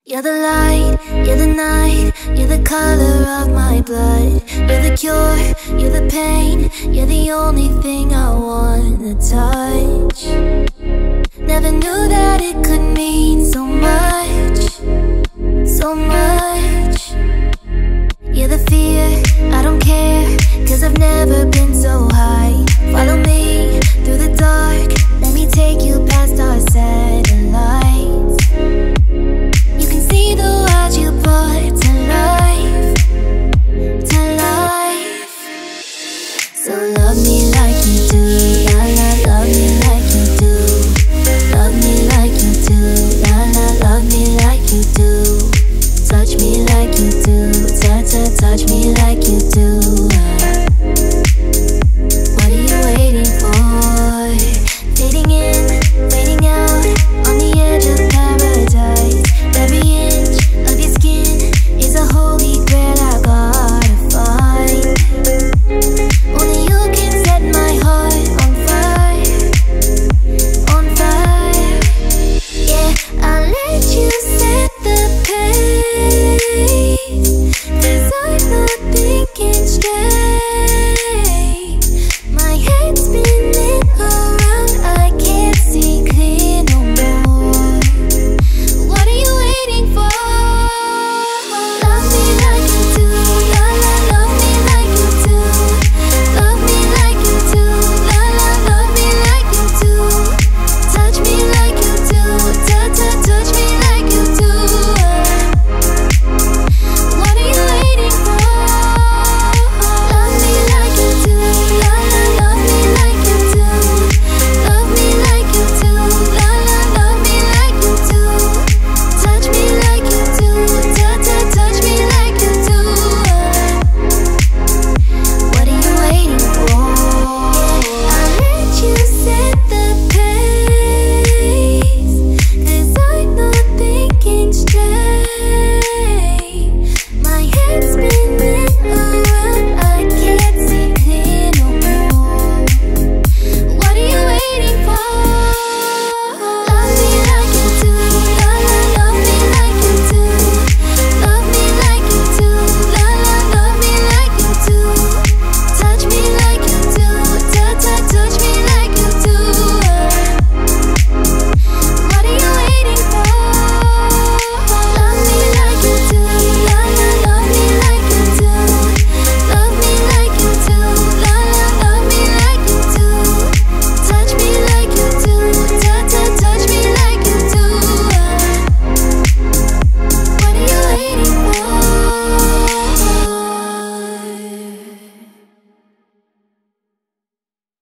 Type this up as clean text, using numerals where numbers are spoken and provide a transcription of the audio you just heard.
You're the light, you're the night, you're the color of my blood. You're the cure, you're the pain, you're the only thing I wanna touch. Never knew that it could mean so much, so much. You're the fear, I don't care, 'cause I've never been so high. Follow me through the dark, let me take you past our satellites. You can see the world you brought to life, to life. So love me like you do, la la, love me like you do. Love me like you do, la la, love me like you do. Touch me like you do, touch me like you do. What are you waiting for? Fading in, fading out, on the edge of paradise. Every inch of your skin is a holy grail I gotta find. Only you can set my heart on fire, on fire. Yeah, I'll let you set the pace.